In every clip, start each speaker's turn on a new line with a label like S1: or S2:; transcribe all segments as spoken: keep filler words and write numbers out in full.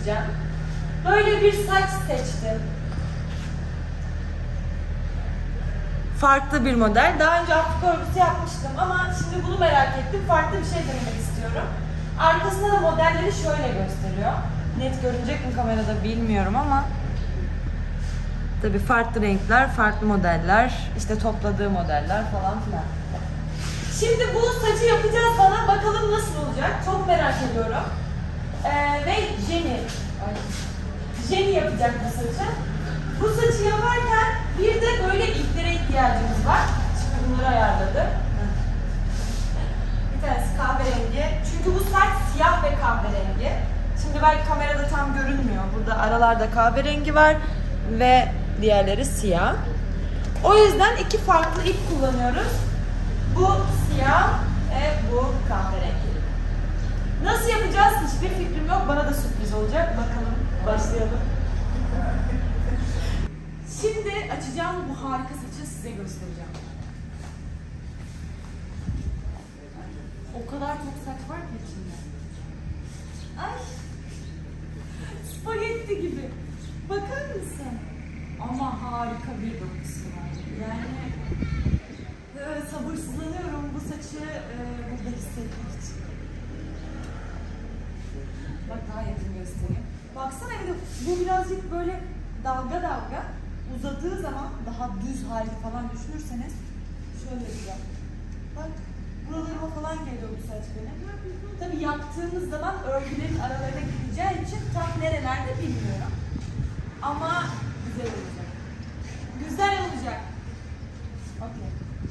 S1: göstereceğim. Böyle bir saç seçtim. Farklı bir model. Daha önce Afrika örgüsü yapmıştım ama şimdi bunu merak ettim. Farklı bir şey denemek istiyorum. Arkasında da modelleri şöyle gösteriyor. Net görünecek mi kamerada bilmiyorum ama tabii farklı renkler, farklı modeller, işte topladığı modeller falan filan. Şimdi bu saçı yapacağız bana. Bakalım nasıl olacak. Çok merak ediyorum. Ee, ve Jenny. Ay. Jenny yapacak bu saçı. Bu saçı yaparken bir de böyle iplere ihtiyacımız var. Şimdi bunları ayarladım. Bir tanesi kahverengi. Çünkü bu saç siyah ve kahverengi. Şimdi belki kamerada tam görünmüyor. Burada aralarda kahverengi var ve diğerleri siyah. O yüzden iki farklı ip kullanıyoruz. Bu siyah ve bu kahverengi. Nasıl yapacağız? Hiçbir fikrim yok. Bana da sürpriz olacak. Bakalım. Başlayalım. Şimdi açacağım bu harika saçı size göstereceğim. O kadar çok saç var ki içinde. Ay! Spagetti gibi. Bakar mısın? Ama harika bir dokusu var. Yani e, sabırsızlanıyorum bu saçı e, burada hissetmek için. Bak daha yakın göstereyim. Baksana bir de bu birazcık böyle dalga dalga uzadığı zaman daha düz hali falan düşünürseniz şöyle güzel. Bak buralarıma falan geliyor bu saç benim. Tabii yaptığımız zaman örgülerin aralarına gireceği için tam nerelerde bilmiyorum. Ama güzel olacak. Güzel olacak. Okay.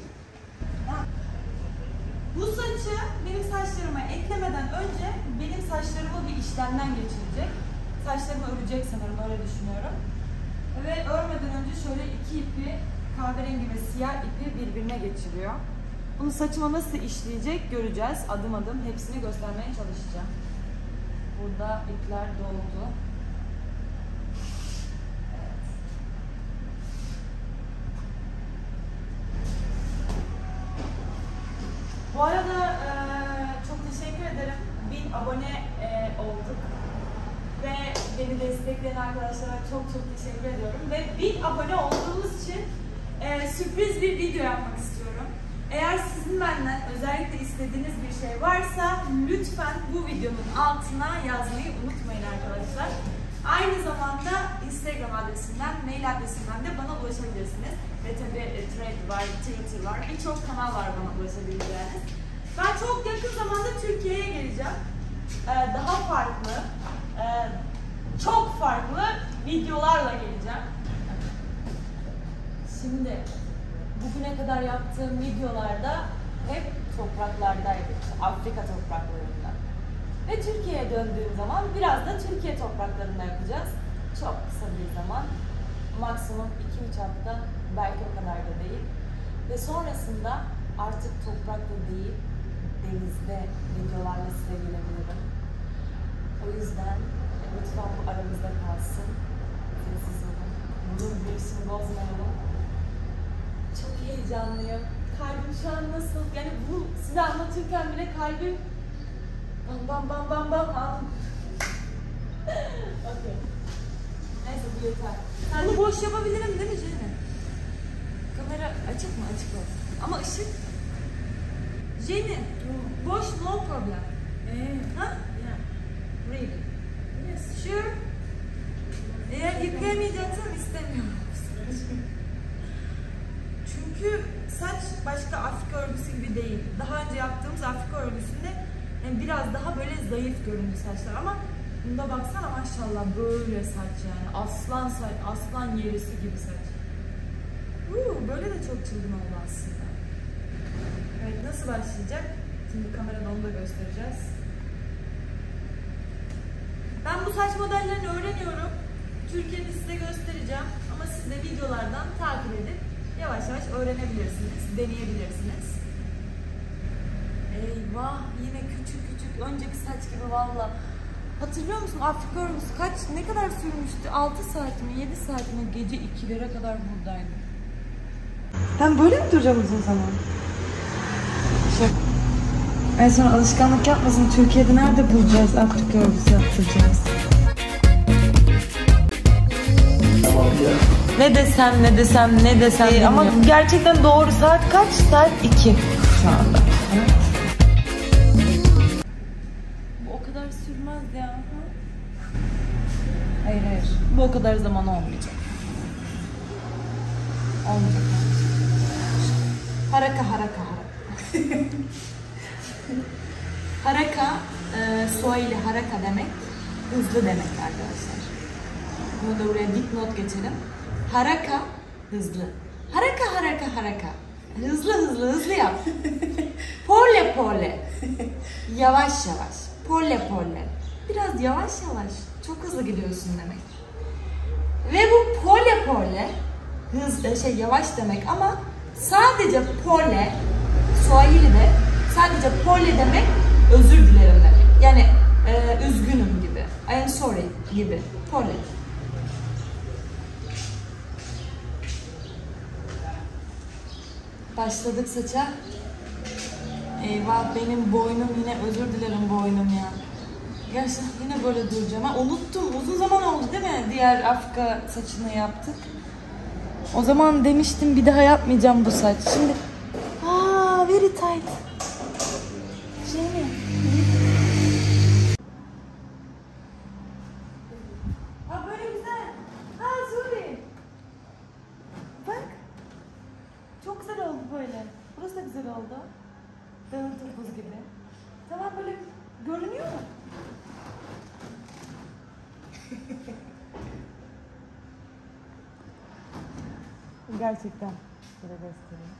S1: Bu saçı benim saçlarıma eklemeden önce benim saçlarımı bir işlemden geçirecek. Saçlarımı örecek sanırım, öyle düşünüyorum. Ve örmeden önce şöyle iki ipi, kahverengi ve siyah ipi birbirine geçiriyor. Bunu saçıma nasıl işleyecek göreceğiz. Adım adım hepsini göstermeye çalışacağım. Burada ipler doldu. Evet. Bu arada e, çok teşekkür ederim. bin abone e, olduk. Ve beni destekleyen arkadaşlara çok çok teşekkür ediyorum. Ve bin abone olduğunuz için e, sürpriz bir video yapmak istiyorum. Eğer sizin benden özellikle istediğiniz bir şey varsa lütfen bu videonun altına yazmayı unutmayın arkadaşlar. Aynı zamanda Instagram adresinden, mail adresinden de bana ulaşabilirsiniz. Ve tabii e, Thread var, Twitter var, birçok kanal var bana ulaşabileceğiniz. Ben çok yakın zamanda Türkiye'ye geleceğim. Ee, daha farklı, e, çok farklı videolarla geleceğim. Şimdi bugüne kadar yaptığım videolarda hep topraklardaydık, Afrika topraklarında. Ve Türkiye'ye döndüğüm zaman biraz da Türkiye topraklarında yapacağız. Çok kısa bir zaman, maksimum iki üç hafta, belki o kadar da değil. Ve sonrasında artık toprakta değil, denizde videolarla size gelebilirim. O yüzden lütfen bu aramızda kalsın. Sessiz olun. Bunun büyüsünü bozmayalım. Çok heyecanlıyım. Kalbim şu an nasıl? Yani bu size anlatırken bile kalbim bam bam bam bam bam bam. Okay. Neyse bu yeter. Bunu boş yapabilirim değil mi Jenny? Kamera açık mı? Açık olsun. Ama ışık. Jenny, boş no problem. Ee, ha? Yeah. Really? Yes. Sure. Eğer yıkayamayacaksan istemiyorum. Çünkü saç başka Afrika örgüsü gibi değil. Daha önce yaptığımız Afrika örgüsünde yani biraz daha böyle zayıf göründü saçlar ama bunda baksana maşallah böyle saç yani. Aslan saç, aslan yerisi gibi saç. Uuu, böyle de çok çılgın oldu aslında. Evet, nasıl başlayacak? Şimdi kamerada onu da göstereceğiz. Ben bu saç modellerini öğreniyorum. Türkiye'de size göstereceğim. Ama siz de videolardan takip edip yavaş yavaş öğrenebilirsiniz, deneyebilirsiniz. Eyvah, yine küçük küçük, önceki saç gibi valla. Hatırlıyor musun Afrika örgüsü kaç, ne kadar sürmüştü? altı saat mi, yedi saat mi? Gece ikilere kadar buradaydım. Ben böyle mi duracağım uzun zaman? Şaka. En son alışkanlık yapmasın, Türkiye'de nerede bulacağız Afrika örgüsü yaptıracağız?
S2: Ne desem ne desem ne desem ee, ama gerçekten doğru saat kaç? Saat iki şu anda. Evet. Bu o kadar sürmez ya. Hayır hayır. Bu o kadar zaman olmayacak. Olmayacak. Haraka haraka haraka. Haraka, e, Swahili haraka demek, hızlı demek arkadaşlar. Bunu da buraya dipnot geçelim. Haraka, hızlı. Haraka haraka haraka. Hızlı hızlı hızlı yap. Pole pole. Yavaş yavaş. Pole pole. Biraz yavaş yavaş. Çok hızlı gidiyorsun demek. Ve bu pole pole, hız, şey yavaş demek ama sadece pole, Swahili'de sadece pole demek özür dilerim demek. Yani e, üzgünüm gibi. I am sorry gibi. Pole. Başladık saça. Eyvah benim boynum yine özür dilerim boynum ya. Gerçekten yine böyle duracağım. Ha, unuttum. Uzun zaman oldu değil mi? Diğer Afrika saçını yaptık. O zaman demiştim bir daha yapmayacağım bu saç. Şimdi aa very tight. Şey mi? Aa böyle güzel. Ha Zuri. Bak. Çok güzel oldu böyle. Burası da güzel oldu. Dağın topuz gibi. Tamam böyle görünüyor mu? Gerçekten şöyle göstereyim.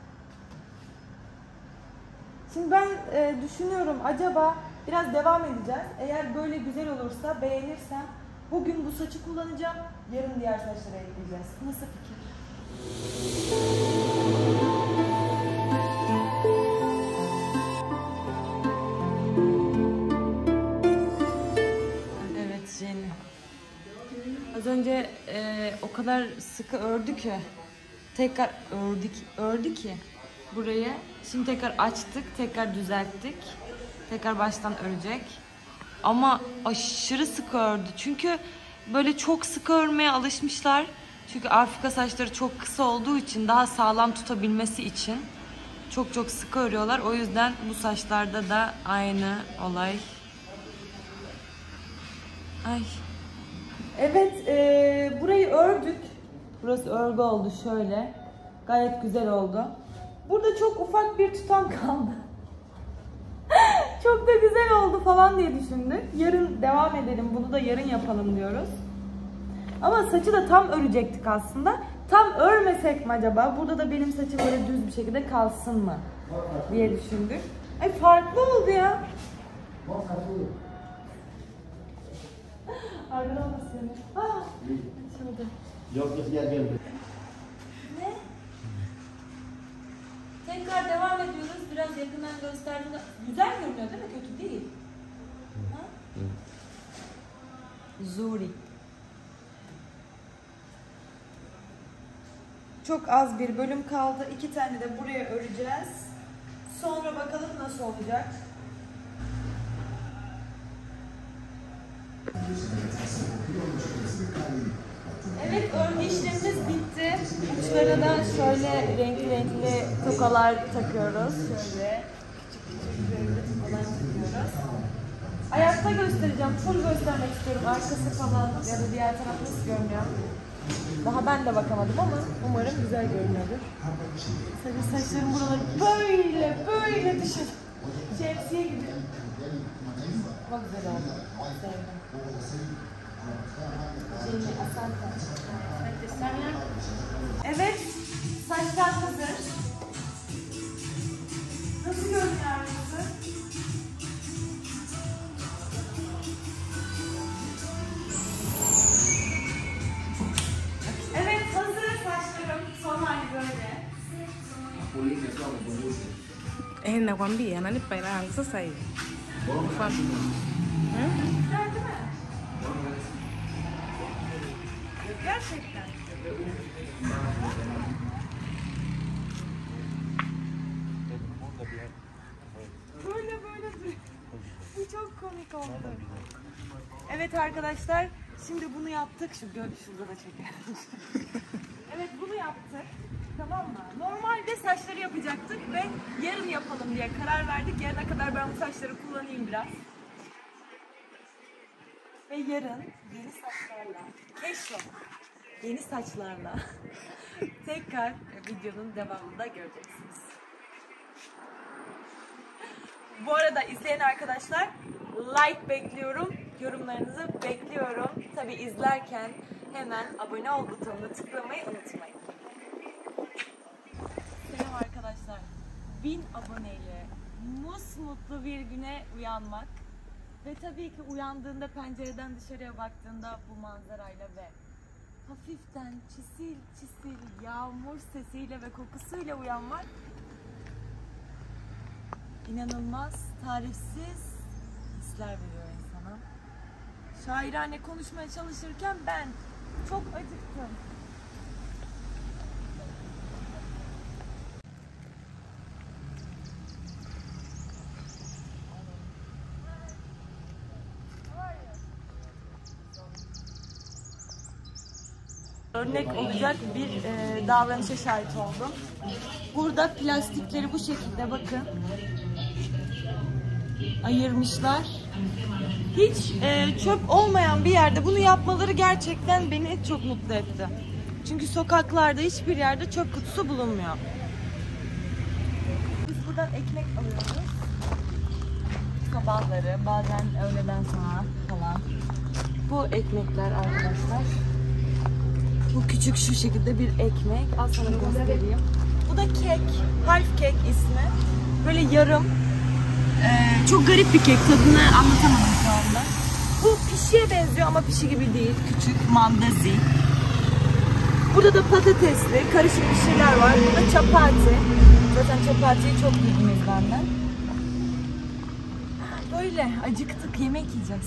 S2: Şimdi ben e, düşünüyorum acaba biraz devam edeceğiz. Eğer böyle güzel olursa beğenirsem bugün bu saçı kullanacağım. Yarın diğer saçlara ekleyeceğiz. Nasıl fikir? Evet Jenny. Az önce e, o kadar sıkı ördü ki tekrar ördük, ördü ki burayı. Şimdi tekrar açtık, tekrar düzelttik. Tekrar baştan örecek. Ama aşırı sıkı ördü. Çünkü böyle çok sıkı örmeye alışmışlar. Çünkü Afrika saçları çok kısa olduğu için daha sağlam tutabilmesi için çok çok sıkı örüyorlar. O yüzden bu saçlarda da aynı olay. Ay. Evet, e, burayı ördük. Burası örgü oldu şöyle. Gayet güzel oldu. Burada çok ufak bir tutam kaldı. Çok da güzel oldu falan diye düşündük. Yarın devam edelim. Bunu da yarın yapalım diyoruz. Ama saçı da tam örecektik aslında. Tam örmesek mi acaba? Burada da benim saçım böyle düz bir şekilde kalsın mı diye düşündük. Ay farklı oldu ya. Arkadan nasıl yani? Aa, açıldı.
S3: Yok yok gel gel.
S2: Ne? Tekrar devam ediyoruz. Biraz yakından gösterdiğinde güzel görünüyor değil mi? Kötü değil. Ha? Zuri. Çok az bir bölüm kaldı. İki tane de buraya öreceğiz. Sonra bakalım nasıl olacak. Evet, örgü işlemimiz bitti. Uçlara da şöyle renkli renkli tokalar takıyoruz. Şöyle küçük küçük renkli tokalar takıyoruz. Ayakta göstereceğim. Full göstermek istiyorum. Arkası falan ya da diğer taraf nasıl görünüyor. Daha ben de bakamadım ama umarım güzel görünüyordur. Sadece saçlarım buraları böyle böyle düşün. Şemsiye gibi. Çok güzel oldu. Sevdim. Evet, saçlar hazır. Nasıl görünüyor arkası? Evet, hazır saçlarım. Son hali böyle.
S4: Eh, nakwambia ananipa hela yangu sasa hivi.
S2: Güzel değil mi? Gerçekten. Böyle böyle duruyor. Bu çok komik oldu. Evet arkadaşlar, Şimdi bunu yaptık. Şu gö şurada da çekelim. Evet, bunu yaptık. Tamam mı? Normalde saçları yapacaktık ve yarın yapalım diye karar verdik. Yarına kadar ben bu saçları kullanayım biraz. Ve yarın yeni saçlarla, keşke yeni saçlarla tekrar videonun devamında göreceksiniz. Bu arada izleyen arkadaşlar, like bekliyorum, yorumlarınızı bekliyorum. Tabii izlerken hemen abone ol butonuna tıklamayı unutmayın. Selam arkadaşlar. bin aboneyle musmutlu bir güne uyanmak ve tabii ki uyandığında pencereden dışarıya baktığında bu manzarayla ve hafiften çisil çisil yağmur sesiyle ve kokusuyla uyanmak inanılmaz, tarifsiz hisler veriyor insana. Şairane konuşmaya çalışırken ben çok acıktım. Örnek olacak bir e, davranışa şahit oldum. Burada plastikleri bu şekilde bakın ayırmışlar. Hiç e, çöp olmayan bir yerde bunu yapmaları gerçekten beni çok mutlu etti. Çünkü sokaklarda hiçbir yerde çöp kutusu bulunmuyor. Biz buradan ekmek alıyoruz. Sabahları, bazen öğleden sonra falan. Bu ekmekler arkadaşlar. Bu küçük şu şekilde bir ekmek. Al sana göstereyim. Bu da kek. Harf kek ismi. Böyle yarım. Ee, çok garip bir kek. Tadını anlatamadım şu anda. Bu pişiye benziyor ama pişi gibi değil. Küçük mandazi. Burada da patatesli, karışık bir şeyler var. Burada çapati. Zaten çapatiyi çok yediniz benden. Böyle acıktık. Yemek yiyeceğiz.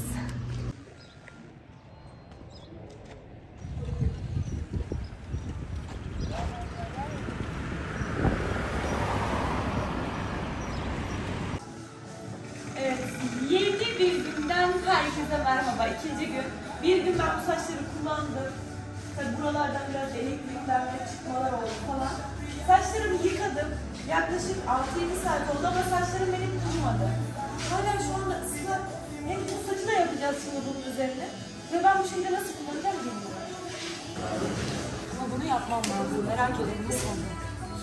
S2: Herkese merhaba. İkinci gün. Bir gün ben bu saçları kullandım. Tabi buralardan biraz elektrikler ve çıkmalar oldu falan. Saçlarımı yıkadım. Yaklaşık altı yedi saat oldu ama saçlarım benim kurumadı. Hala şu anda ıslak. Hem bu saçı da yapacağız şimdi bunun üzerine. Ve ben bu şekilde nasıl kullanacağım bilmiyorum. Ama bunu yapmam lazım. Merak ederim nasıl olacak.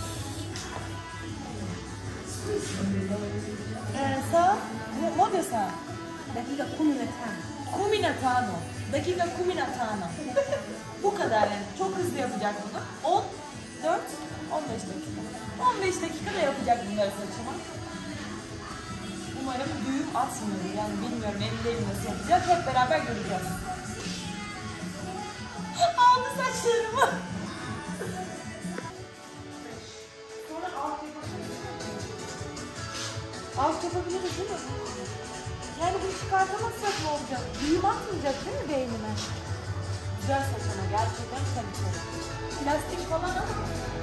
S2: Ee, sağ, ne desen? Dakika kumi na tano. Kumi na tano. Dakika kumi na tano. Bu kadar yani. Çok hızlı yapacak bunu. on, dört, on beş dakika. on beş dakikada yapacak bunları saçıma. Umarım düğüm atmıyor. Yani bilmiyorum ellerim nasıl yapacak. Hep beraber göreceğiz. Aldı saçlarımı. Sonra alt yapabiliriz. Alt yapabiliriz değil mi? Yani bunu çıkartamazsak ne olacak? Düğüm atmayacak değil mi beynime? Güzel saç ama gerçekten kaliteli. Plastik falan ama.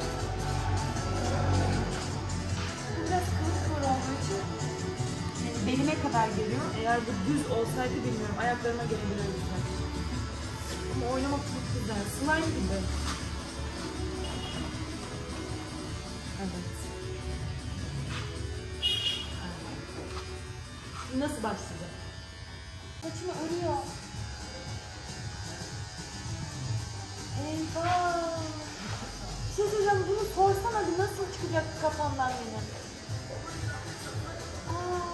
S2: Biraz kıvır kıvır olduğu için yani belime kadar geliyor. Eğer bu düz olsaydı bilmiyorum ayaklarıma gelebilirdi. Ama oynamak çok güzel. Slime gibi. Evet. Nasıl başlayacak? Saçımı örüyor. Eyvah! Bir şey söyleyeceğim, bunu sorsana bir nasıl çıkacak kafamdan benim? Aa,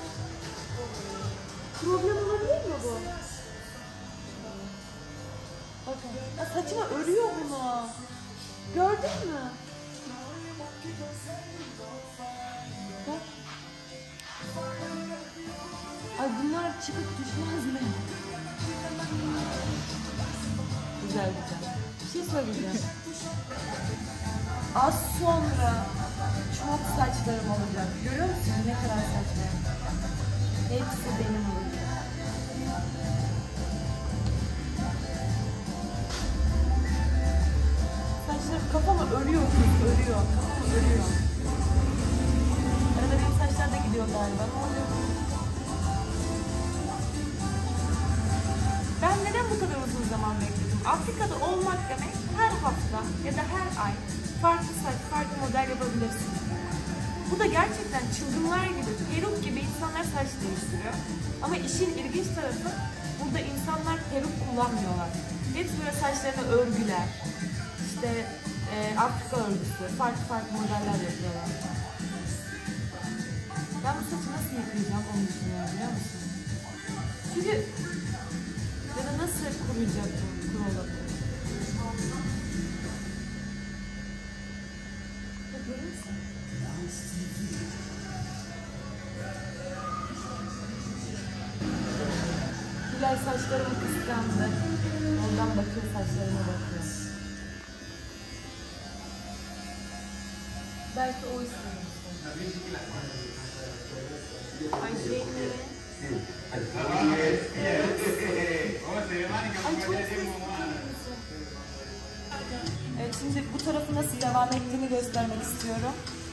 S2: problem olabilir mi bu? Bakın, ya saçıma örüyor bunu. Gördün mü? Bak. Ay bunlar çıkıp düşmez mi? Güzel güzel. Bir şey söyleyeceğim. Az sonra çok saçlarım olacak. Görüyor musun ne kadar saçlarım? Hepsi benim olacak. Saçlarım kafamı örüyor, örüyor. Kafamı örüyor. Arada benim saçlar da gidiyor galiba. Ne oluyor? Ben neden bu kadar uzun Afrika'da olmak demek her hafta ya da her ay farklı saç, farklı model yapabilirsin. Bu da gerçekten çılgınlar gibi, peruk gibi insanlar saç değiştiriyor. Ama işin ilginç tarafı burada insanlar peruk kullanmıyorlar. Hepsi böyle saçlarına örgüler, işte e, Afrika örgüsü, farklı farklı modeller yapıyorlar. Ben bu saçı nasıl yıkayacağım onu düşünüyorum, biliyor musun? Çünkü ya da nasıl kuruyacak bu kuru olabilir? Görür müsün? Hilal saçlarımı kıskandı. Ondan bakıyor, saçlarıma bakıyor. Belki o istemiş. Ayşe'nin evi. Ay çok sevdim. Evet, şimdi bu tarafı nasıl devam ettiğini göstermek istiyorum.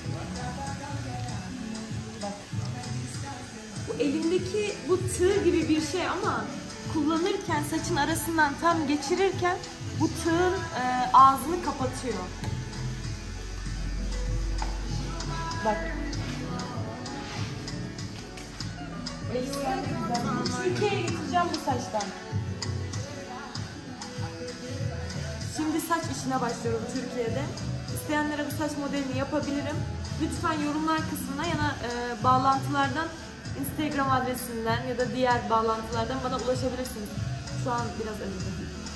S2: Bak. Bu elimdeki bu tığ gibi bir şey ama kullanırken saçın arasından tam geçirirken bu tığın e, ağzını kapatıyor. Bak. Türkiye'ye getireceğim bu saçtan. Şimdi saç işine başlıyorum Türkiye'de. İsteyenlere bu saç modelini yapabilirim. Lütfen yorumlar kısmına ya da e, bağlantılardan, Instagram adresinden ya da diğer bağlantılardan bana ulaşabilirsiniz. Şu an biraz acıdı.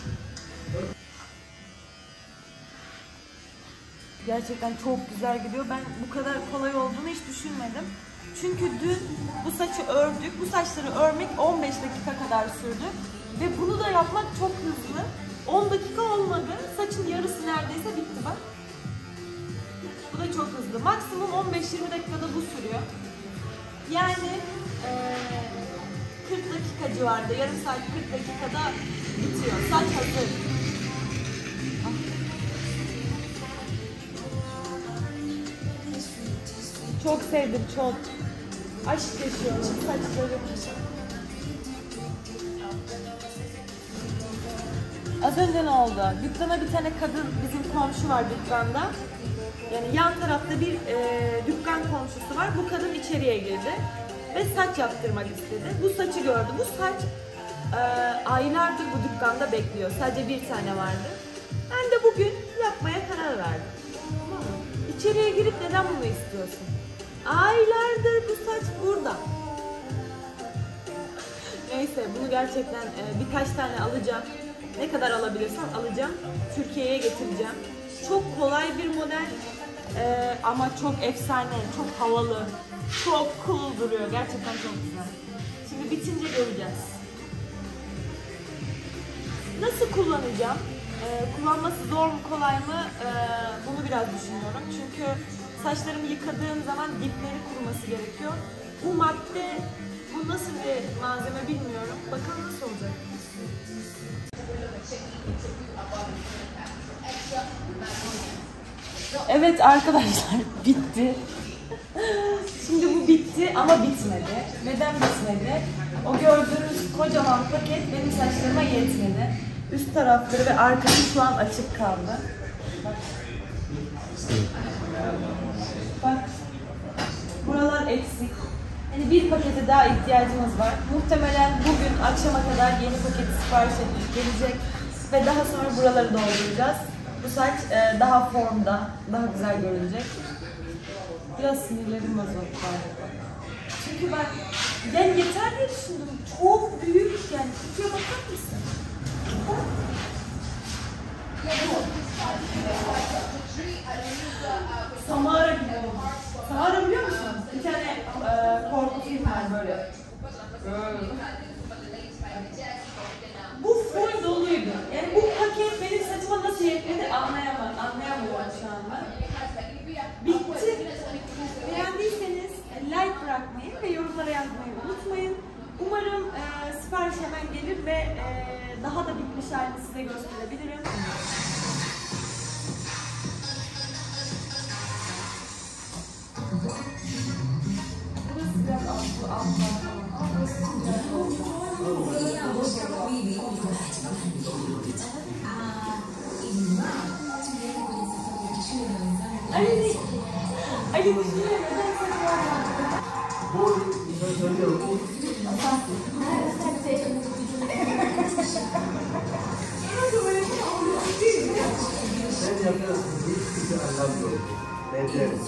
S2: Gerçekten çok güzel gidiyor. Ben bu kadar kolay olduğunu hiç düşünmedim. Çünkü dün bu saçı ördük. Bu saçları örmek on beş dakika kadar sürdü. Ve bunu da yapmak çok hızlı. on dakika olmadı. Saçın yarısı neredeyse bitti bak. Bu da çok hızlı. Maksimum on beş yirmi dakikada bu sürüyor. Yani ee, kırk dakika civarında, yarım saat kırk dakikada bitiyor. Saç hazır. Çok sevdim, çok. Aşk yaşıyorum saçlarım. Az önce ne oldu? Dükkana bir tane kadın, bizim komşu var dükkanda. Yani yan tarafta bir e, dükkan komşusu var. Bu kadın içeriye girdi ve saç yaptırmak istedi. Bu saçı gördü. Bu saç e, aylardır bu dükkanda bekliyor. Sadece bir tane vardı. Ben de bugün yapmaya karar verdim. Tamam mı? İçeriye girip neden bunu istiyorsun? Aylardır bu saç burada. Neyse, bunu gerçekten e, birkaç tane alacağım. Ne kadar alabilirsem alacağım. Türkiye'ye getireceğim. Çok kolay bir model e, ama çok efsane, çok havalı, çok cool duruyor. Gerçekten çok güzel. Şimdi bitince göreceğiz. Nasıl kullanacağım? E, kullanması zor mu, kolay mı? E, bunu biraz düşünüyorum. Çünkü saçlarımı yıkadığım zaman dipleri kuruması gerekiyor. Bu madde, bu nasıl bir malzeme bilmiyorum. Bakalım nasıl olacak. Evet arkadaşlar, bitti. Şimdi bu bitti ama bitmedi. Neden bitmedi? O gördüğünüz kocaman paket benim saçlarıma yetmedi. Üst tarafları ve arkası şu an açık kaldı. Bak. Bak. Buralar eksik. Yani bir pakete daha ihtiyacımız var. Muhtemelen bugün akşama kadar yeni paketi sipariş edip gelecek. Ve daha sonra buraları dolduracağız. Bu saç e, daha formda, daha güzel görünecek. Biraz sinirlerim bozuldu galiba. Çünkü ben, yani yeter diye düşündüm. Çok büyük yani. Kutuya bakar mısın? Samara gibi oldu. Samara biliyor musun? Bir tane e, korku film var böyle. Bu full doluydu. Yani bu paket benim saçıma nasıl yetmedi anlayamam, anlayamıyorum şu anda. Bitti. Beğendiyseniz like bırakmayı ve yorumlara yazmayı unutmayın. Umarım e, sipariş hemen gelir ve e, daha da bitmiş halini size gösterebilirim. Burası biraz altı, altı, altı.
S1: Ali, Ali düşünüyor.
S3: Bu ben söylüyorum. Sen yapıyorsun. Hiç kimse anlamıyor. Neden?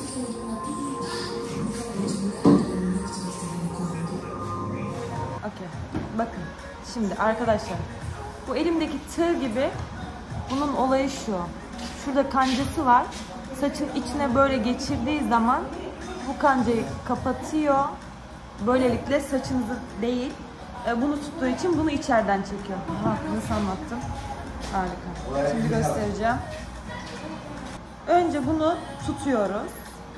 S2: Okey. Bakın. Şimdi arkadaşlar. Bu elimdeki tığ gibi bunun olayı şu. Şurada kancası var. Saçın içine böyle geçirdiği zaman bu kancayı kapatıyor. Böylelikle saçınızı değil, bunu tuttuğu için bunu içeriden çekiyor. Aha, nasıl anlattım? Harika. Şimdi göstereceğim. Önce bunu tutuyoruz.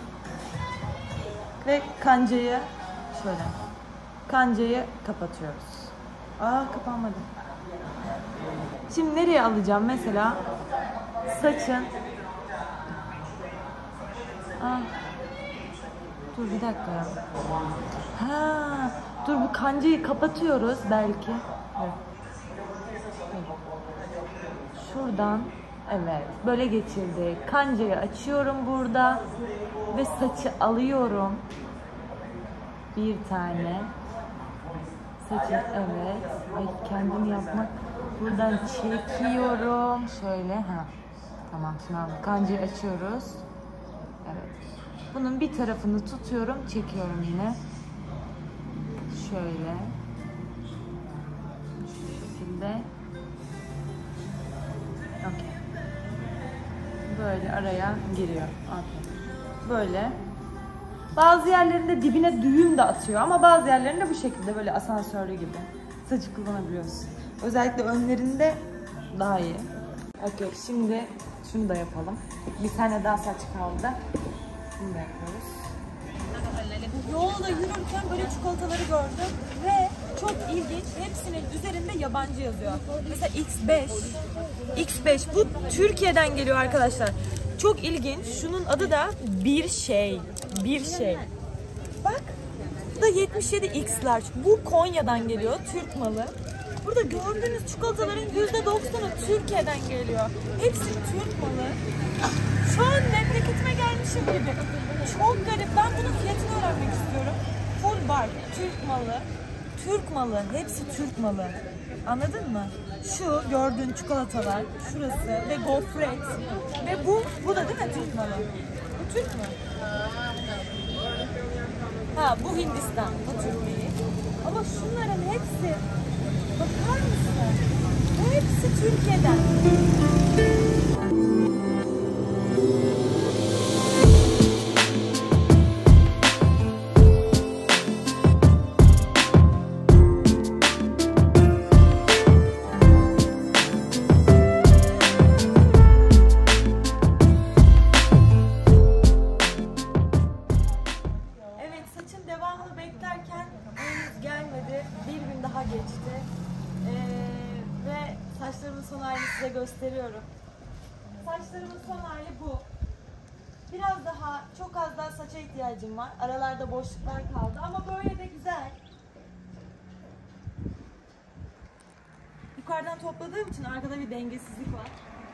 S2: Ve kancayı şöyle. Kancayı kapatıyoruz. Aa, kapanmadı. Şimdi nereye alacağım? Mesela saçın... Aa, dur bir dakika ya. Ha, dur bu kancayı kapatıyoruz belki. Evet. Şuradan, evet, böyle geçirdik. Kancayı açıyorum burada ve saçı alıyorum. Bir tane. Saçı, evet. Ay, kendim yapmak. Buradan çekiyorum. Şöyle, ha. Tamam, şimdi kancayı açıyoruz. Evet. Bunun bir tarafını tutuyorum, çekiyorum yine. Şöyle. Şu şekilde. Okey. Böyle araya giriyor. Okay. Böyle. Bazı yerlerinde dibine düğüm de atıyor ama bazı yerlerinde bu şekilde böyle asansörlü gibi. Saçı kullanabiliyorsun. Özellikle önlerinde daha iyi. Okey, şimdi şunu da yapalım. Bir tane daha saç kaldı. Bunu da yapıyoruz. Yolda yürürken böyle çikolataları gördüm ve çok ilginç. Hepsinin üzerinde yabancı yazıyor. Mesela X beş. X beş. Bu Türkiye'den geliyor arkadaşlar. Çok ilginç. Şunun adı da bir şey. Bir şey. Bak. Bu da yetmiş yedi X large. Bu Konya'dan geliyor. Türk malı. Burada gördüğünüz çikolataların yüzde doksanı Türkiye'den geliyor. Hepsi Türk malı. Şu an memleketime gelmişim gibi. Çok garip. Ben bunun fiyatını öğrenmek istiyorum. Full bar. Türk malı. Türk malı. Hepsi Türk malı. Anladın mı? Şu gördüğün çikolatalar. Şurası. Ve gofret. Ve bu. Bu da değil mi Türk malı? Bu Türk mü? Ha, bu Hindistan. Bu Türk değil. Ama şunların hepsi. Bakar mısın? Hepsi Türkiye'den. Evet, saçın devamını beklerken henüz gelmedi. Bir gün daha geçti. Ee, ve saçlarımın son halini size gösteriyorum. Saçlarımın son hali bu. Biraz daha, çok az daha saça ihtiyacım var. Aralarda boşluklar kaldı ama böyle de güzel. Yukarıdan topladığım için arkada bir dengesizlik var.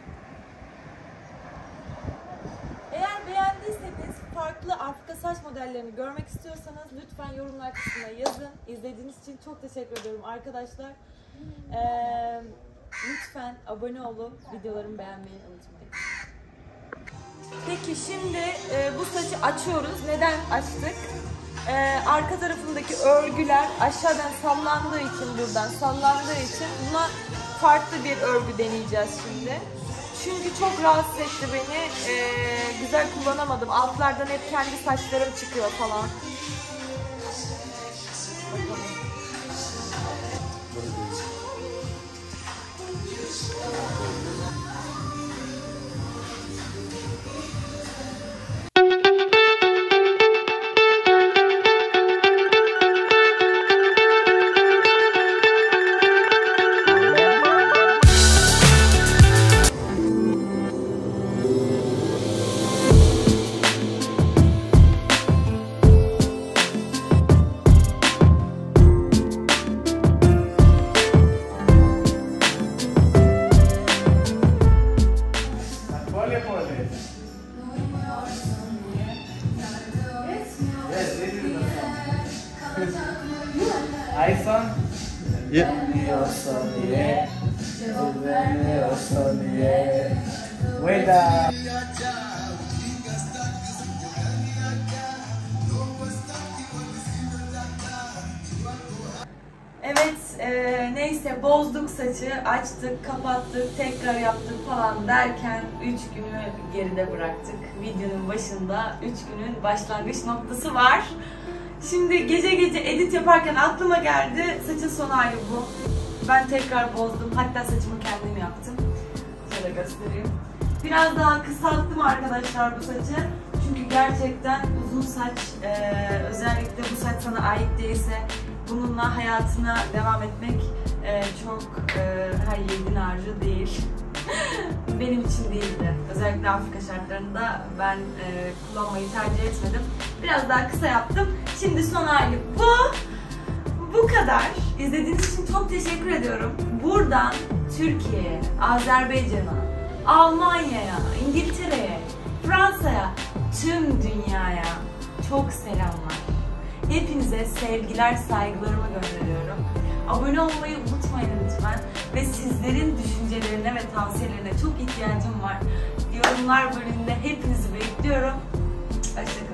S2: Eğer beğendiyseniz farklı Afrika saç modellerini görmek istiyorsanız lütfen yorumlar kısmına yazın. İzlediğiniz için çok teşekkür ediyorum arkadaşlar. Ee, lütfen abone olup videolarımı beğenmeyi unutmayın. Peki şimdi e, bu saçı açıyoruz. Neden açtık? Ee, arka tarafındaki örgüler aşağıdan sallandığı için, buradan sallandığı için buna farklı bir örgü deneyeceğiz şimdi. Çünkü çok rahatsız etti beni. Ee, güzel kullanamadım. Altlardan hep kendi saçlarım çıkıyor falan.
S5: iPhone.
S3: Yeah.
S5: Beğeniyorsun diye. Beğeniyorsun diye. Veda.
S1: Evet, e, neyse bozduk saçı, açtık, kapattık, tekrar yaptık falan derken üç günü geride bıraktık. Videonun başında üç günün başlangıç noktası var. Şimdi gece gece edit yaparken aklıma geldi, saçın son hali bu. Ben tekrar bozdum, hatta saçımı kendim yaptım. Şöyle göstereyim. Biraz daha kısalttım arkadaşlar bu saçı. Çünkü gerçekten uzun saç, e, özellikle bu saç sana ait değilse bununla hayatına devam etmek e, çok e, her yiğidin harcı değil. Benim için değildi. Özellikle Afrika şartlarında ben e, kullanmayı tercih etmedim. Biraz daha kısa yaptım. Şimdi son hali bu. Bu kadar. İzlediğiniz için çok teşekkür ediyorum. Buradan Türkiye'ye, Azerbaycan'a, Almanya'ya, İngiltere'ye, Fransa'ya, tüm dünyaya çok selamlar. Hepinize sevgiler, saygılarımı gönderiyorum. Abone olmayı unutmayın lütfen. Ve sizlerin düşüncelerine ve tavsiyelerine çok ihtiyacım var. Yorumlar bölümünde hepinizi bekliyorum. Hoşçakalın.